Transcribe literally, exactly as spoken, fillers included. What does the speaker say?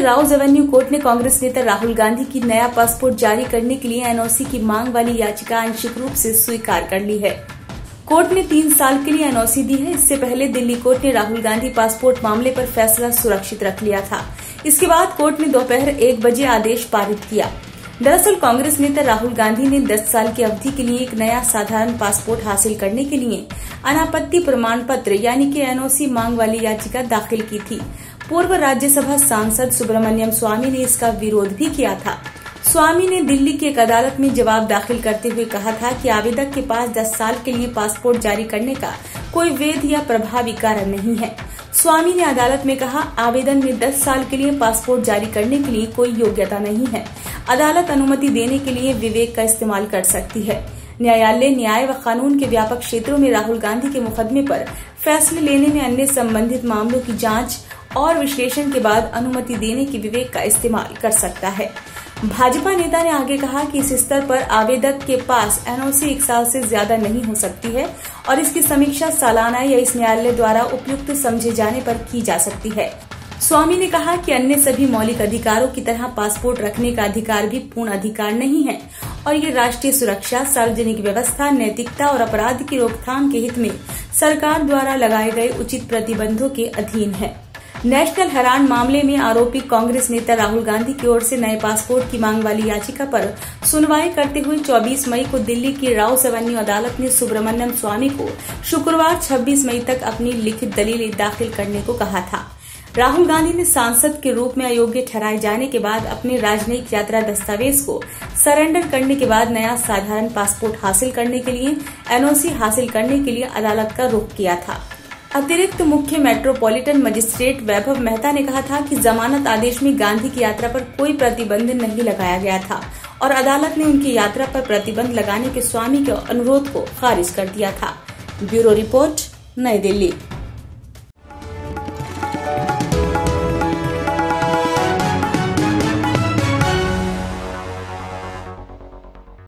Rouse Avenue court ने कांग्रेस नेता राहुल गांधी की नया पासपोर्ट जारी करने के लिए एनओसी की मांग वाली याचिका आंशिक रूप से स्वीकार कर ली है। कोर्ट ने तीन साल के लिए एनओसी दी है। इससे पहले दिल्ली कोर्ट ने राहुल गांधी पासपोर्ट मामले पर फैसला सुरक्षित रख लिया था। इसके बाद कोर्ट ने दोपहर एक बजे आदेश पारित किया। दरअसल कांग्रेस नेता राहुल गांधी ने दस साल की अवधि के लिए एक नया साधारण पासपोर्ट हासिल करने के लिए अनापत्ति प्रमाण पत्र यानी कि एनओसी मांग वाली याचिका दाखिल की थी। पूर्व राज्यसभा सांसद सुब्रमण्यम स्वामी ने इसका विरोध भी किया था। स्वामी ने दिल्ली की एक अदालत में जवाब दाखिल करते हुए कहा था कि आवेदक के पास दस साल के लिए पासपोर्ट जारी करने का कोई वैध या प्रभावी कारण नहीं है। स्वामी ने अदालत में कहा, आवेदन में दस साल के लिए पासपोर्ट जारी करने के लिए कोई योग्यता नहीं है। अदालत अनुमति देने के लिए विवेक का इस्तेमाल कर सकती है। न्यायालय न्याय व कानून के व्यापक क्षेत्रों में राहुल गांधी के मुकदमे पर फैसले लेने में अन्य संबंधित मामलों की जांच और विश्लेषण के बाद अनुमति देने के विवेक का इस्तेमाल कर सकता है। भाजपा नेता ने आगे कहा कि इस स्तर पर आवेदक के पास एनओसी एक साल से ज्यादा नहीं हो सकती है और इसकी समीक्षा सालाना या इस न्यायालय द्वारा उपयुक्त समझे जाने पर की जा सकती है। स्वामी ने कहा कि अन्य सभी मौलिक अधिकारों की तरह पासपोर्ट रखने का अधिकार भी पूर्ण अधिकार नहीं है और ये राष्ट्रीय सुरक्षा, सार्वजनिक व्यवस्था, नैतिकता और अपराध की रोकथाम के हित में सरकार द्वारा लगाए गए उचित प्रतिबंधों के अधीन है। नेशनल हेराल्ड मामले में आरोपी कांग्रेस नेता राहुल गांधी की ओर से नए पासपोर्ट की मांग वाली याचिका पर सुनवाई करते हुए चौबीस मई को दिल्ली की राउज एवेन्यू अदालत ने सुब्रमण्यम स्वामी को शुक्रवार छब्बीस मई तक अपनी लिखित दलील दाखिल करने को कहा था। राहुल गांधी ने सांसद के रूप में अयोग्य ठहराए जाने के बाद अपने राजनयिक यात्रा दस्तावेज को सरेंडर करने के बाद नया साधारण पासपोर्ट हासिल करने के लिए एनओसी हासिल करने के लिए अदालत का रुख किया था। अतिरिक्त मुख्य मेट्रोपॉलिटन मजिस्ट्रेट वैभव मेहता ने कहा था कि जमानत आदेश में गांधी की यात्रा पर कोई प्रतिबंध नहीं लगाया गया था और अदालत ने उनकी यात्रा पर प्रतिबंध लगाने के स्वामी के अनुरोध को खारिज कर दिया था। ब्यूरो रिपोर्ट, नई दिल्ली।